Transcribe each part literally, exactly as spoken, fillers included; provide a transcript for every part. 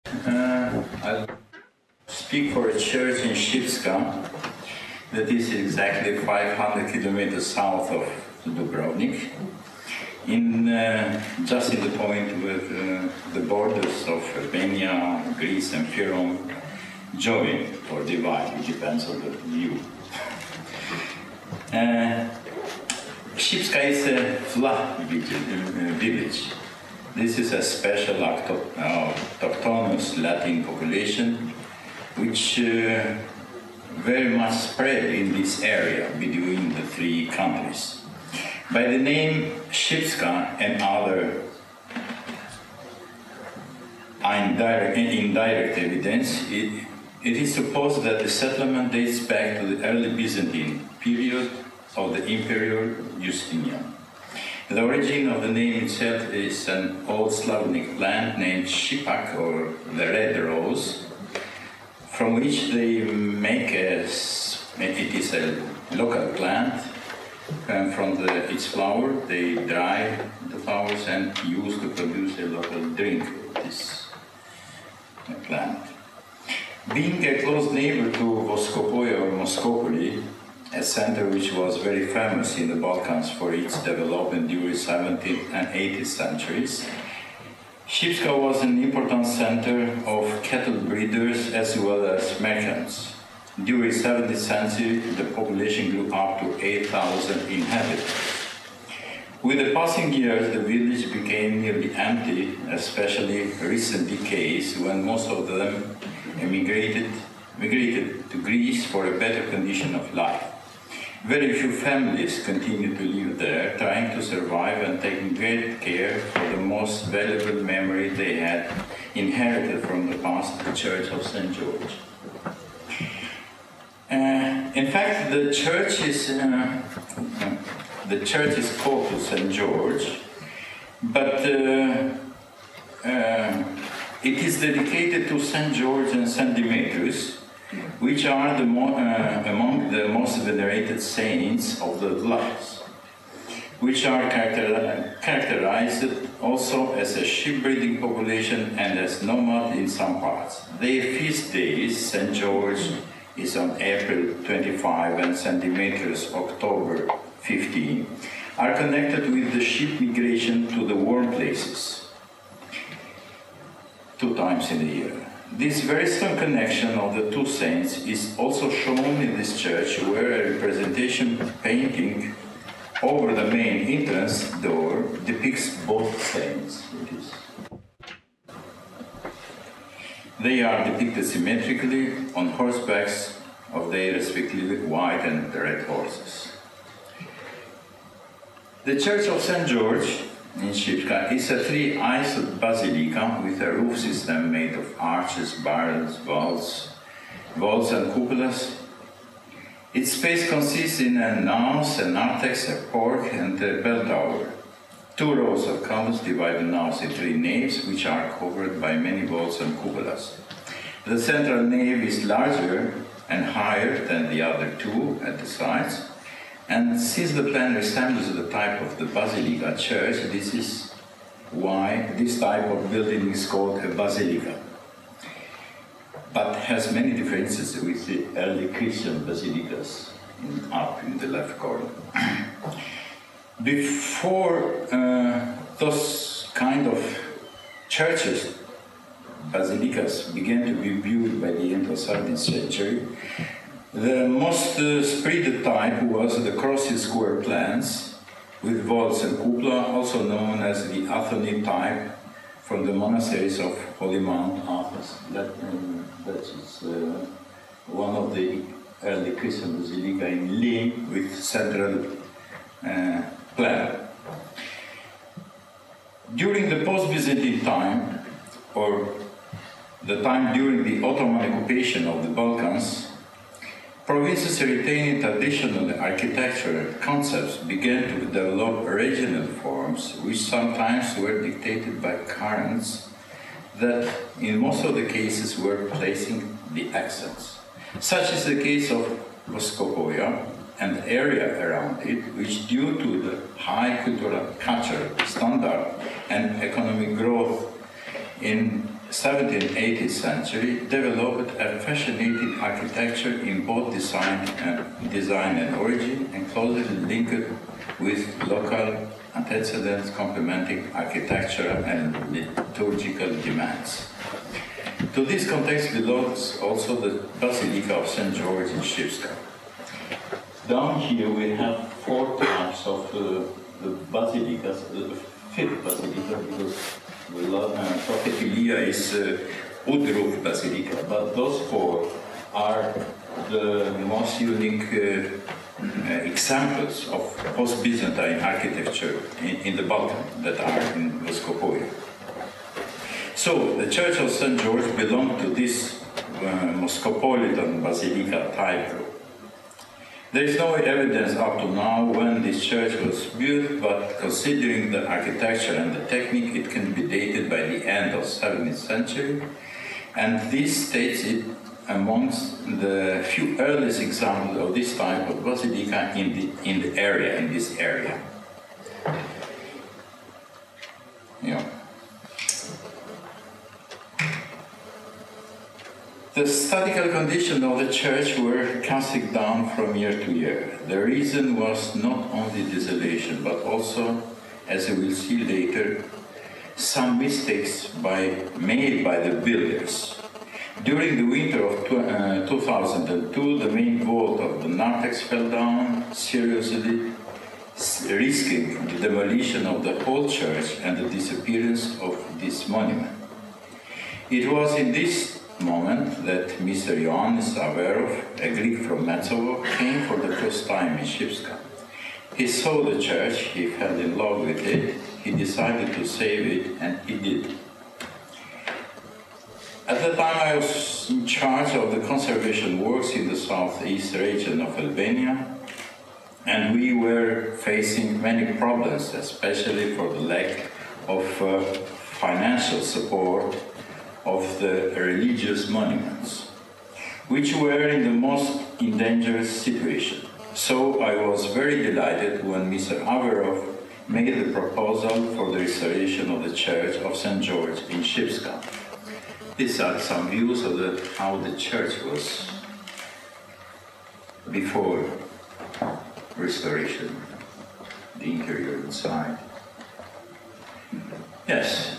Uh, I'll speak for a church in Schipcka that is exactly five hundred kilometers south of Dubrovnik, in, uh, just in the point with uh, the borders of Albania, Greece and Fyrom join or divide, it depends on the view. Uh, Schipcka is a flat village. This is a special autochthonous Latin population which uh, very much spread in this area between the three countries. By the name Schipcka and other indirect, indirect evidence, it, it is supposed that the settlement dates back to the early Byzantine period of the Emperor Justinian. The origin of the name itself is an old Slavonic plant named Schipcka, or the red rose, from which they make a, it is a local plant, and from the, its flower they dry the flowers and use to produce a local drink, this plant. Being a close neighbor to Voskopoje or Moskopoli, a center which was very famous in the Balkans for its development during seventeenth and eighteenth centuries, Schipcka was an important center of cattle breeders as well as merchants. During seventeenth century, the population grew up to eight thousand inhabitants. With the passing years, the village became nearly empty, especially recent decades when most of them emigrated, migrated to Greece for a better condition of life. Very few families continue to live there, trying to survive and taking great care for the most valuable memory they had inherited from the past, the Church of Saint George. Uh, in fact, the church is uh, the church is called to Saint George, but uh, uh, it is dedicated to Saint George and Saint Demetrius, which are the mo uh, among the most venerated saints of the Vlachs, which are character characterized also as a sheep-breeding population and as nomad in some parts. Their feast days, Saint George is on April twenty-fifth and Saint Demetrius October fifteenth, are connected with the sheep migration to the warm places, two times in a year. This very strong connection of the two saints is also shown in this church, where a representation painting over the main entrance door depicts both saints. It is. They are depicted symmetrically on horsebacks of their respectively white and red horses. The Church of Saint George in Schipcka is a three-aisled basilica with a roof system made of arches, barrels, vaults, vaults and cupolas. Its space consists in a naos, a narthex, a porch and a bell tower. Two rows of columns divide the naos in three naves, which are covered by many vaults and cupolas. The central nave is larger and higher than the other two at the sides. And since the plan resembles the type of the basilica church, this is why this type of building is called a basilica, but has many differences with the early Christian basilicas in, up in the left corner. Before uh, those kind of churches, basilicas, began to be built by the end of seventeenth century, the most uh, spread type was the crossed square plans with vaults and cupola, also known as the Athonid type from the monasteries of Holy Mount Athos. That, um, that is uh, one of the early Christian basilica in Lim with central uh, plan. During the post-Byzantine time, or the time during the Ottoman occupation of the Balkans, provinces retaining traditional architectural concepts began to develop regional forms, which sometimes were dictated by currents that, in most of the cases, were placing the accents. Such is the case of Voskopoje and the area around it, which, due to the high cultural, cultural standard and economic growth in seventeenth, eighteenth century, developed a fascinating architecture in both design and, design and origin, and closely linked with local antecedents complementing architectural and liturgical demands. To this context belongs also the Basilica of Saint George in Schipcka. Down here we have four types of uh, the basilicas, the fifth basilica, because we love, uh, Sofia is uh, wood-roof basilica, but those four are the most unique uh, uh, examples of post-Byzantine architecture in, in the Balkan that are in Moscow. So the Church of Saint George belonged to this uh, Moscopolitan basilica type group. There is no evidence up to now when this church was built, but considering the architecture and the technique, it can be dated by the end of seventeenth century, and this states it amongst the few earliest examples of this type of basilica in the, in the area, in this area. Yeah. The statical condition of the church were casting down from year to year. The reason was not only desolation, but also, as we will see later, some mistakes by, made by the builders. During the winter of uh, two thousand two, the main vault of the narthex fell down, seriously risking the demolition of the whole church and the disappearance of this monument. It was in this moment that Mister Ioannis Averov, a Greek from Metsovo, came for the first time in Schipcka. He saw the church, he fell in love with it, he decided to save it, and he did. At the time I was in charge of the conservation works in the southeast region of Albania, and we were facing many problems, especially for the lack of uh, financial support of the religious monuments, which were in the most endangered situation. So I was very delighted when Mister Averov made the proposal for the restoration of the Church of Saint George in Schipcka. These are some views of the, how the church was before restoration, the interior inside. Yes.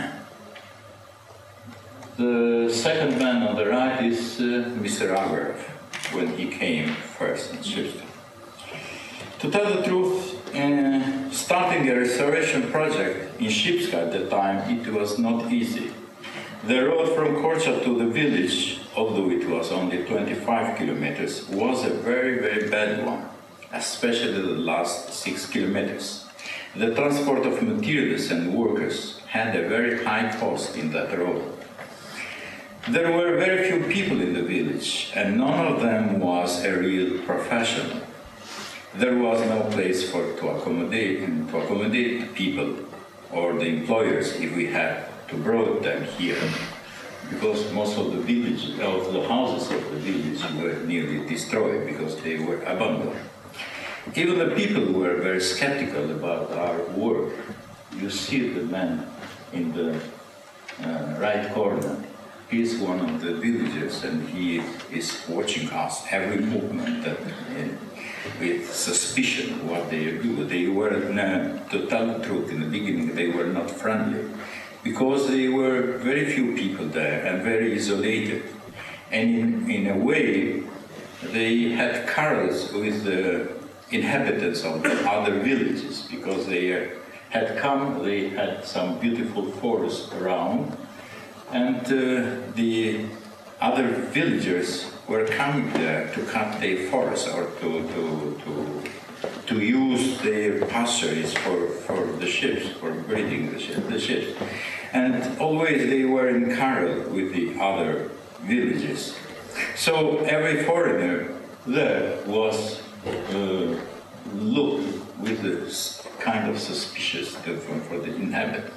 The second man on the right is uh, Mister Averov, when he came first in Schipcka. To tell the truth, uh, starting a restoration project in Schipcka at the time, it was not easy. The road from Korcha to the village, although it was only twenty-five kilometers, was a very, very bad one, especially the last six kilometers. The transport of materials and workers had a very high cost in that road. There were very few people in the village, and none of them was a real professional. There was no place for to accommodate and to accommodate the people or the employers if we had to brought them here, because most of the village, of the houses of the village were nearly destroyed because they were abandoned. Even the people were very skeptical about our work. You see the man in the uh, right corner. He is one of the villagers, and he is watching us every movement that, uh, with suspicion what they do. They were, uh, to tell the truth, in the beginning they were not friendly, because there were very few people there and very isolated. And in, in a way, they had quarrels with the inhabitants of the other villages, because they uh, had come, they had some beautiful forests around, and uh, the other villagers were coming there to cut their forests or to, to, to, to use their pastures for, for the ships, for breeding the, ship, the ships. And always they were in quarrel with the other villages. So every foreigner there was uh, looked with a kind of suspicious for, for the inhabitants.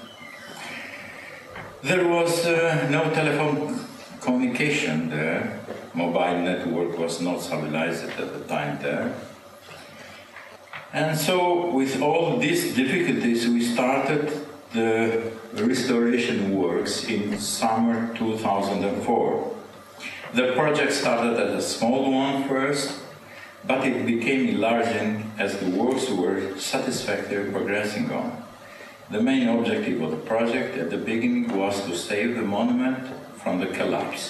There was uh, no telephone communication there. Mobile network was not stabilized at the time there. And so with all these difficulties, we started the restoration works in summer two thousand four. The project started as a small one first, but it became enlarging as the works were satisfactorily progressing on. The main objective of the project at the beginning was to save the monument from the collapse.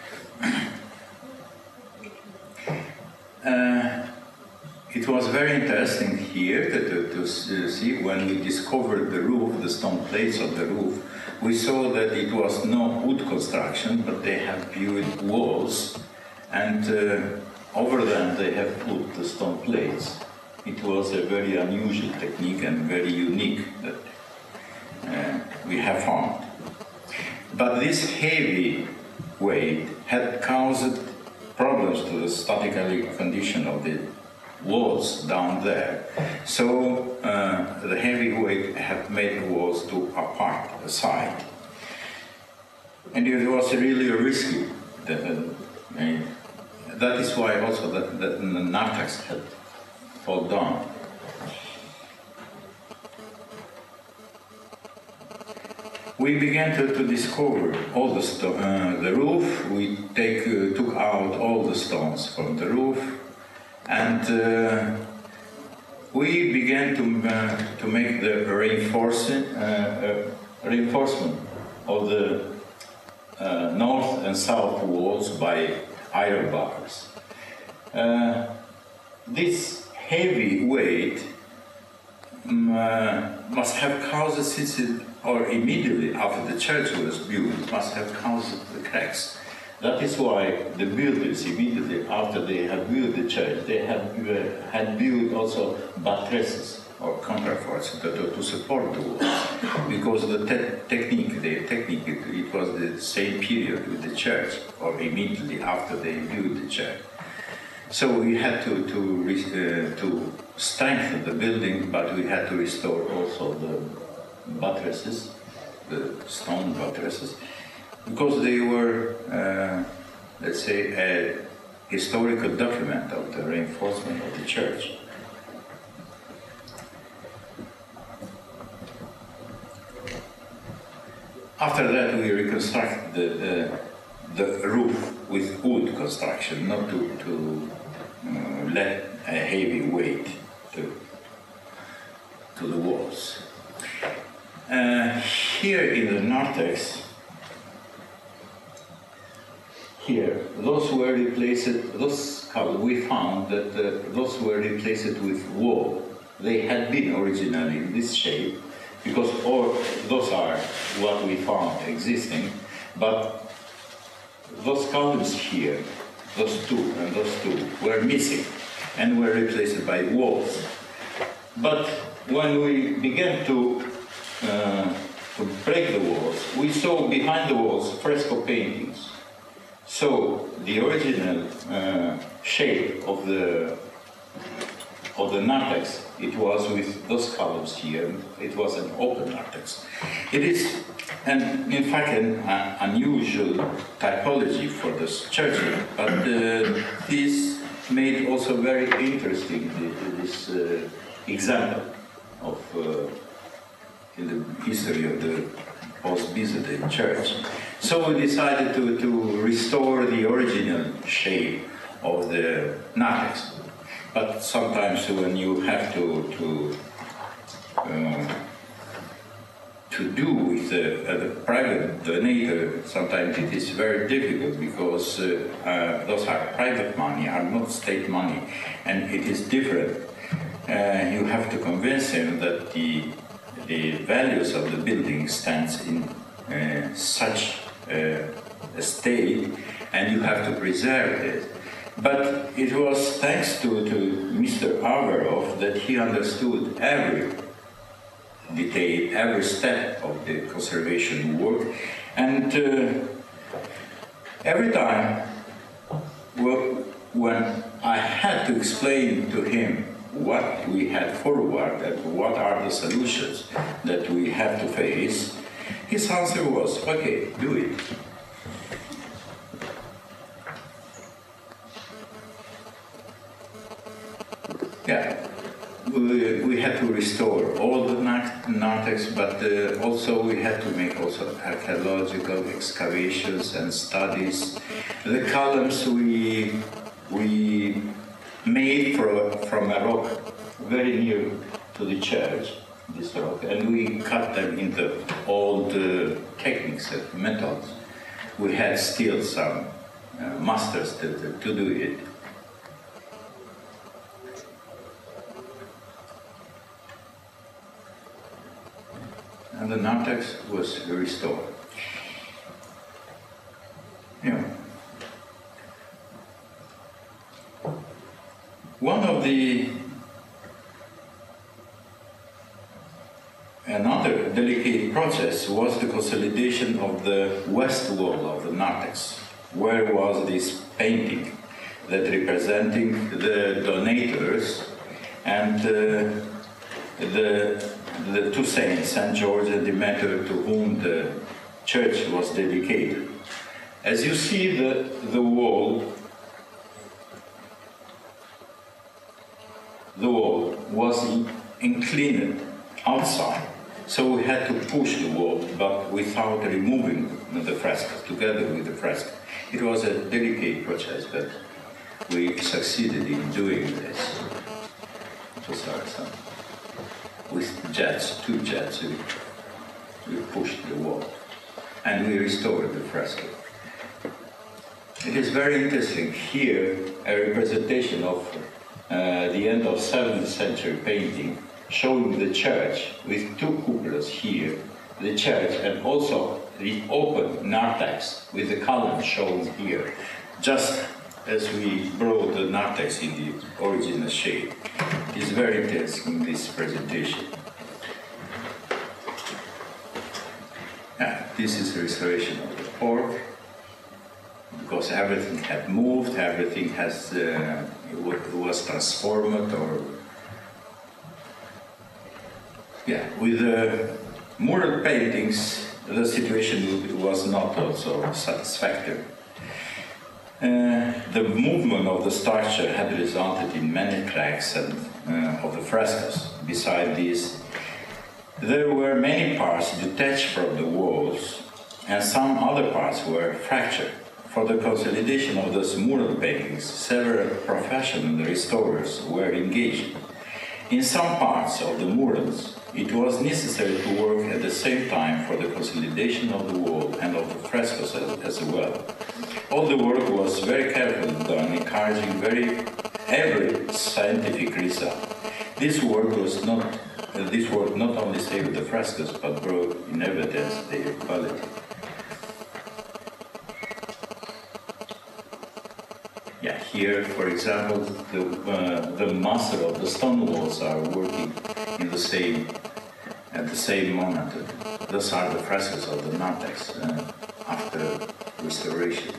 uh, it was very interesting here to, to, to see when we discovered the roof, the stone plates of the roof, we saw that it was no wood construction, but they have built walls, and uh, over them they have put the stone plates. It was a very unusual technique and very unique that uh, we have found. But this heavy weight had caused problems to the statical condition of the walls down there. So uh, the heavy weight had made the walls to apart, aside. And it was really risky. That, uh, that is why also that, that the narthex had fallen down. We began to, to discover all the sto uh, the roof. We take, uh, took out all the stones from the roof, and uh, we began to uh, to make the reinforcement uh, uh, reinforcement of the uh, north and south walls by iron bars. Uh, this heavy weight um, uh, must have caused, since it, or immediately after the church was built, must have caused the cracks. That is why the builders, immediately after they had built the church, they had, uh, had built also buttresses or counterforts to, to, to support the walls. Because the te technique, the technique, it, it was the same period with the church, or immediately after they built the church. So we had to, to, uh, to strengthen the building, but we had to restore also the buttresses, the stone buttresses, because they were, uh, let's say, a historical document of the reinforcement of the church. After that, we reconstructed the, the, the roof with wood construction, not to, to uh, let a heavy weight to, to the walls. Uh, here in the narthex, here, those were replaced, those columns, we found that uh, those were replaced with wall. They had been originally in this shape, because all those are what we found existing, but those columns here, those two and those two, were missing and were replaced by walls. But when we began to Uh, to break the walls, we saw behind the walls fresco paintings. So the original uh, shape of the of the narthex, it was with those columns here. It was an open narthex. It is, and in fact, an uh, unusual typology for this church, but uh, this made also very interesting this uh, example of. Uh, in the history of the post-Byzantine church. So we decided to, to restore the original shape of the narthex. But sometimes when you have to, to, uh, to do with the, uh, the private donator, sometimes it is very difficult, because uh, uh, those are private money, are not state money, and it is different. Uh, you have to convince him that the the values of the building stands in uh, such uh, a state, and you have to preserve it. But it was thanks to, to Mister Averov that he understood every detail, every step of the conservation work, and uh, every time well, when I had to explain to him what we had forward and what are the solutions that we have to face, his answer was, okay, do it. Yeah, we, we had to restore all the narthex, but uh, also we had to make also archaeological excavations and studies. The columns we we made from, from a rock very near to the church, this rock, and we cut them into old uh, techniques and methods. We had still some uh, masters to, to, to do it. And the narthex was restored. Yeah. One of the another delicate process was the consolidation of the west wall of the narthex, where was this painting that representing the donators and uh, the the two saints, Saint George and Demeter, to whom the church was dedicated. As you see, the, the wall, the wall was inclined outside, so we had to push the wall, but without removing the frescoes, together with the fresco. It was a delicate process, but we succeeded in doing this. To start some. With jets, two jets, we, we pushed the wall and we restored the fresco. It is very interesting here, a representation of uh, the end of seventh century painting showing the church with two cupolas here, the church, and also the open narthex with the column shown here, just as we brought the narthex in the original shape. It is very interesting, this presentation. Yeah, this is the restoration of the porch, because everything had moved, everything has uh, was transformed, or yeah, with the mural paintings, the situation was not also satisfactory. Uh, the movement of the structure had resulted in many cracks and, uh, of the frescoes. Beside this, there were many parts detached from the walls, and some other parts were fractured. For the consolidation of those mural paintings, several professional restorers were engaged. In some parts of the murals, it was necessary to work at the same time for the consolidation of the wall and of the frescoes as, as well. All the work was very carefully done, encouraging very every scientific result. This work was not uh, this work not only saved the frescoes, but brought in evidence their quality. Yeah, here, for example, the uh, the master of the stone walls are working in the same at the same moment. Those are the frescoes of the narthex uh, after restoration.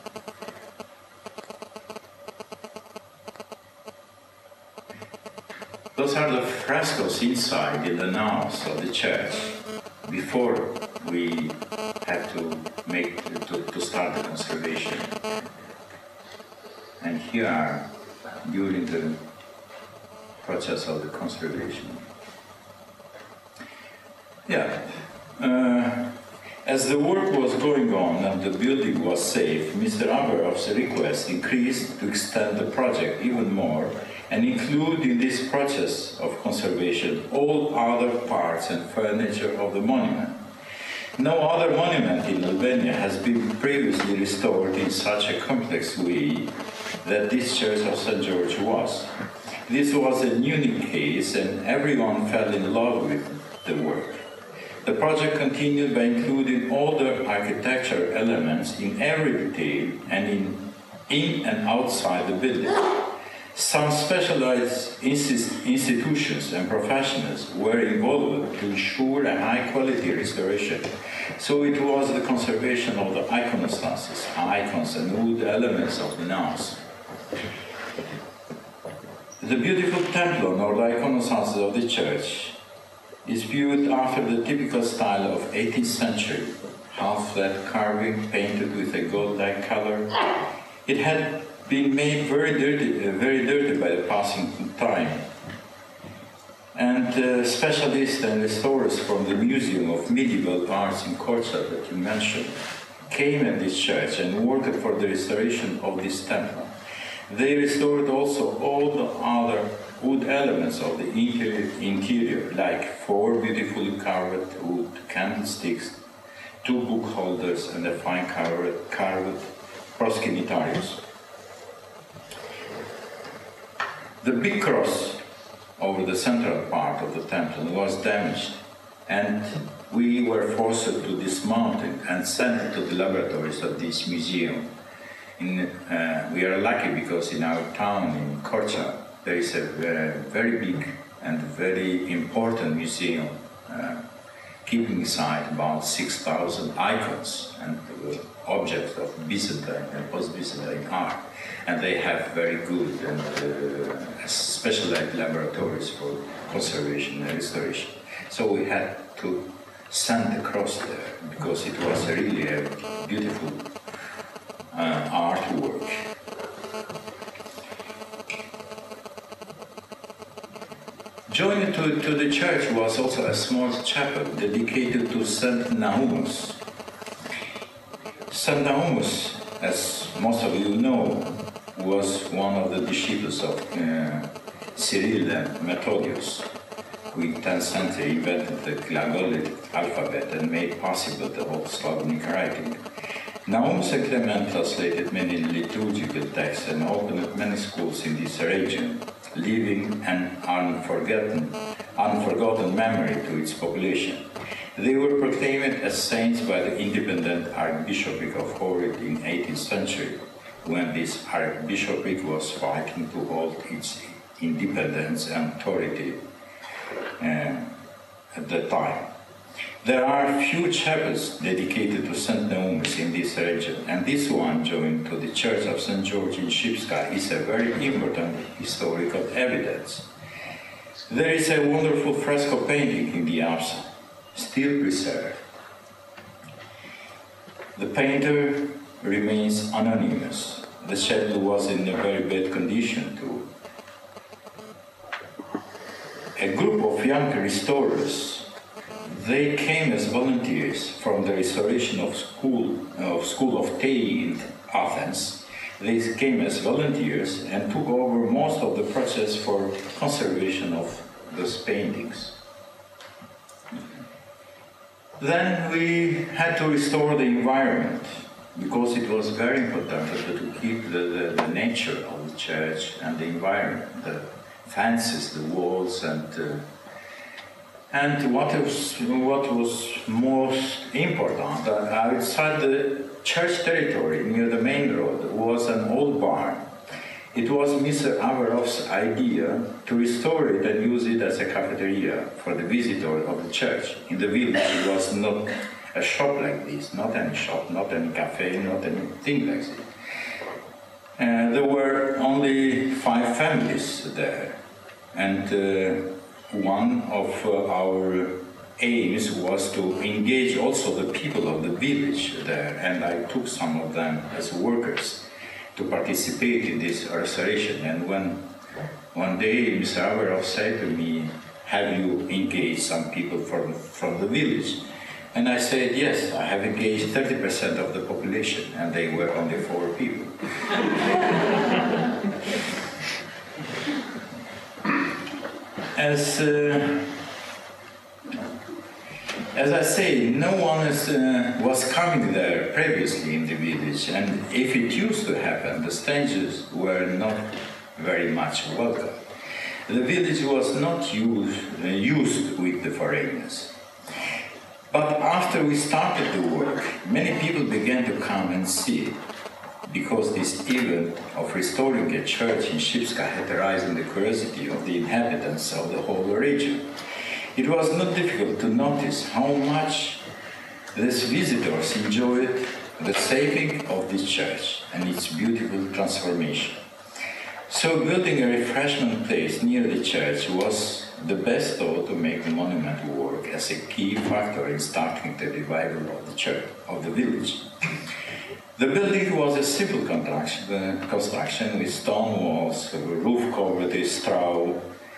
Those are the frescoes inside in the naos of the church before we had to make to, to start the conservation. And here are during the process of the conservation. Yeah. Uh, as the work was going on and the building was safe, Mister Aberov's request increased to extend the project even more and include in this process of conservation all other parts and furniture of the monument. No other monument in Albania has been previously restored in such a complex way that this church of Saint George was. This was a unique case, and everyone fell in love with the work. The project continued by including all the architectural elements in every detail and in, in and outside the building. Some specialized institutions and professionals were involved to ensure a high-quality restoration. So it was the conservation of the iconostasis, icons and wood elements of the naos. The beautiful templon, or the iconostasis of the church, is viewed after the typical style of eighteenth century, half-flat carving painted with a gold-like color. It had been made very dirty, uh, very dirty by the passing time. uh, specialists and restorers from the Museum of Medieval Arts in Korça that you mentioned came at this church and worked for the restoration of this temple. They restored also all the other wood elements of the interior, interior like four beautifully carved wood candlesticks, two book holders, and a fine carved, carved proscenitarius. The big cross over the central part of the temple was damaged, and we were forced to dismount it and send it to the laboratories of this museum. In, uh, we are lucky because in our town, in Korça, there is a very, very big and very important museum, uh, keeping inside about six thousand icons and uh, objects of Byzantine and post-Byzantine art. And they have very good and uh, specialized laboratories for conservation and restoration. So we had to send the cross there because it was really a beautiful uh, artwork. Joined to, to the church was also a small chapel dedicated to Saint Naumus. Saint Naumus, as most of you know, was one of the disciples of uh, Cyril and Methodius, who in the tenth century invented the Glagolic alphabet and made possible the old Slavonic writing. Naumus and Clement translated many liturgical texts and opened many schools in this region, leaving an unforgotten, unforgotten memory to its population. They were proclaimed as saints by the independent Archbishopric of Ohrid in the eighteenth century, when this archbishopric was fighting to hold its independence and authority uh, at that time. There are few chapels dedicated to Saint Naumus in this region, and this one, joined to the Church of Saint George in Schipcka, is a very important historical evidence. There is a wonderful fresco painting in the apse, still preserved. The painter remains anonymous. The chapel was in a very bad condition too. A group of young restorers, they came as volunteers from the restoration of school of school of Tei in Athens. They came as volunteers and took over most of the process for conservation of those paintings. Then we had to restore the environment, because it was very important to keep the, the, the nature of the church and the environment, the fences, the walls, and uh, and what was what was most important, uh, outside the church territory near the main road was an old barn. It was Mister Averov's idea to restore it and use it as a cafeteria for the visitor of the church. In the village, it was not a shop like this, not any shop, not any cafe, not anything like this. And there were only five families there, and uh, one of uh, our aims was to engage also the people of the village there, and I took some of them as workers to participate in this restoration. And when one day Mister Averov said to me, "Have you engaged some people from, from the village?" And I said, "Yes, I have engaged thirty percent of the population," and they were only four people. As, uh, as I say, no one is, uh, was coming there previously in the village, and if it used to happen, the strangers were not very much welcome. The village was not used, uh, used with the foreigners. But after we started the work, many people began to come and see, because this event of restoring a church in Schipcka had arisen the curiosity of the inhabitants of the whole region. It was not difficult to notice how much these visitors enjoyed the saving of this church and its beautiful transformation. So building a refreshment place near the church was the best thought to make the monument work as a key factor in starting the revival of the church, of the village. The building was a simple construction, uh, construction with stone walls, a roof covered with straw,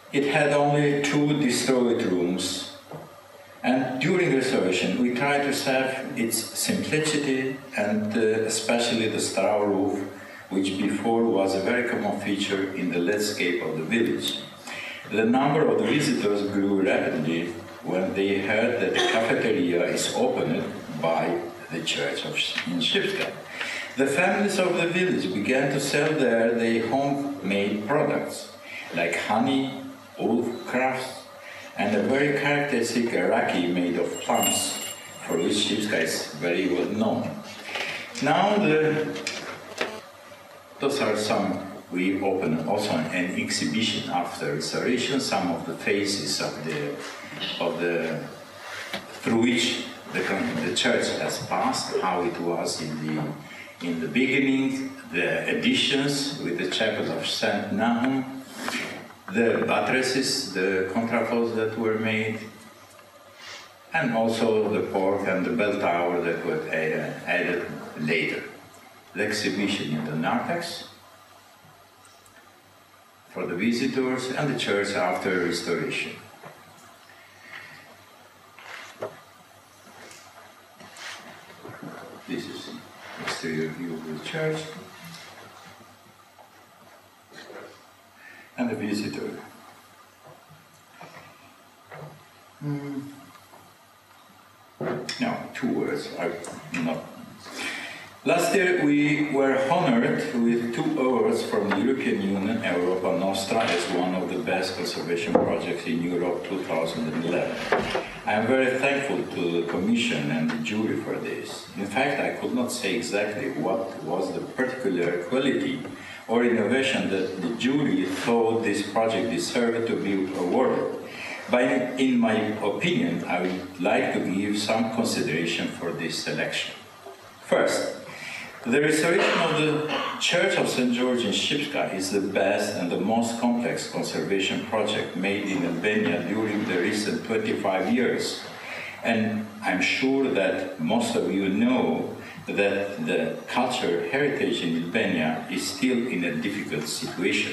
It had only two destroyed rooms, and during restoration we tried to save its simplicity and uh, especially the straw roof, which before was a very common feature in the landscape of the village. The number of the visitors grew rapidly when they heard that the cafeteria is opened by the church of in Schipcka. The families of the village began to sell there their homemade products, like honey, wool crafts, and a very characteristic raki made of plums, for which Schipcka is very well known. Now, the, those are some. We opened also an exhibition after restoration, some of the phases of the, of the through which the, the church has passed, how it was in the, in the beginning, the additions with the chapel of Saint Nahum, the buttresses, the contraforts that were made, and also the port and the bell tower that were added later. The exhibition in the narthex for the visitors, and the church after restoration. This is the exterior view of the church and the visitor. Mm. No, two words. I not. Last year we were honored with two awards from the European Union, Europa Nostra, as one of the best conservation projects in Europe two thousand eleven. I am very thankful to the Commission and the jury for this. In fact, I could not say exactly what was the particular quality or innovation that the jury thought this project deserved to be awarded. But in my opinion, I would like to give some consideration for this selection. First, the restoration of the Church of Saint George in Schipcka is the best and the most complex conservation project made in Albania during the recent twenty-five years. And I'm sure that most of you know that the cultural heritage in Albania is still in a difficult situation.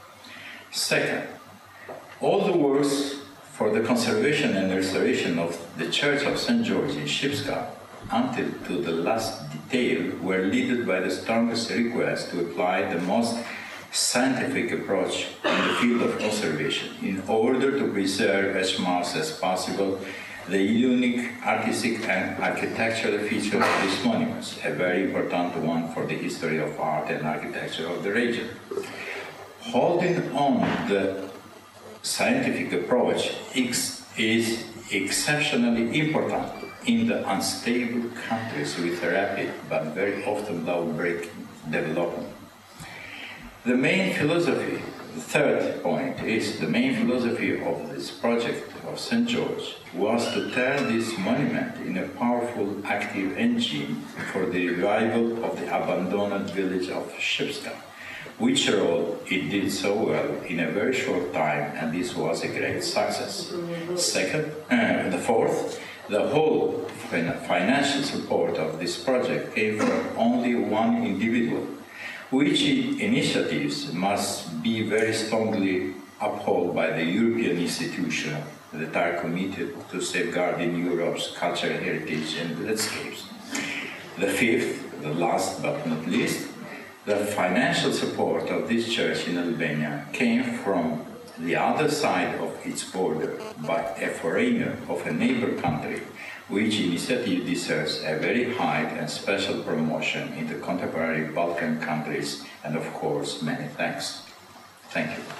Second, all the works for the conservation and restoration of the Church of Saint George in Schipcka until to the last detail were led by the strongest request to apply the most scientific approach in the field of conservation in order to preserve as much as possible the unique artistic and architectural features of these monuments, a very important one for the history of art and architecture of the region. Holding on the scientific approach is exceptionally important in the unstable countries with rapid but very often low-breaking development. The main philosophy, the third point, is the main philosophy of this project of Saint George was to turn this monument in a powerful active engine for the revival of the abandoned village of Schipcka, which role it did so well in a very short time, and this was a great success. Second, uh, the fourth, the whole financial support of this project came from only one individual, which initiatives must be very strongly upheld by the European institutions that are committed to safeguarding Europe's cultural heritage and landscapes. The fifth, the last but not least, the financial support of this church in Albania came from the other side of its border by a foreigner of a neighbor country, which initiative deserves a very high and special promotion in the contemporary Balkan countries, and of course, many thanks. Thank you.